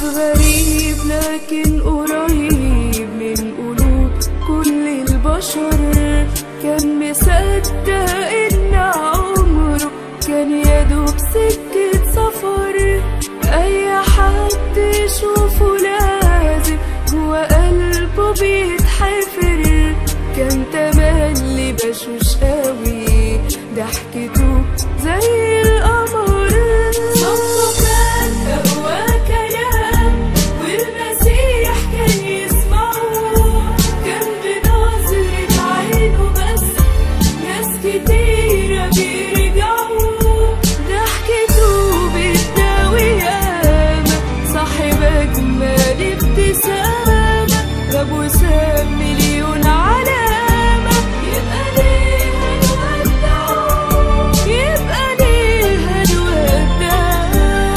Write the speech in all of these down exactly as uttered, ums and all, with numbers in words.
غريب لكن قريب من قلوب كل البشر. كان مصدق إن عمره كان يدوب سكة سفر. أي حد يشوفه لازم جوا قلبه بيتحفر. كان تملي بشوش قوي، ضحكته زي القمر. صوته كان أقوى كلام والمسيح كان يسمعه. كان بنظرة عينه بس ناس كتيرة بيرجعوا. ضحكته بتداوي ياما، صاحب أجمل ابتسامة. جاب وسام مليون علامة، يبقى ليه هنودعه، يبقى ليه هنودعه.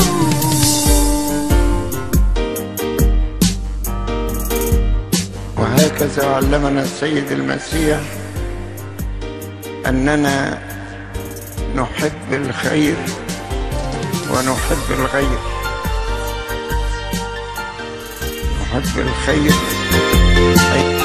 وهكذا علمنا السيد المسيح أننا نحب الخير ونحب الغير. نحب الخير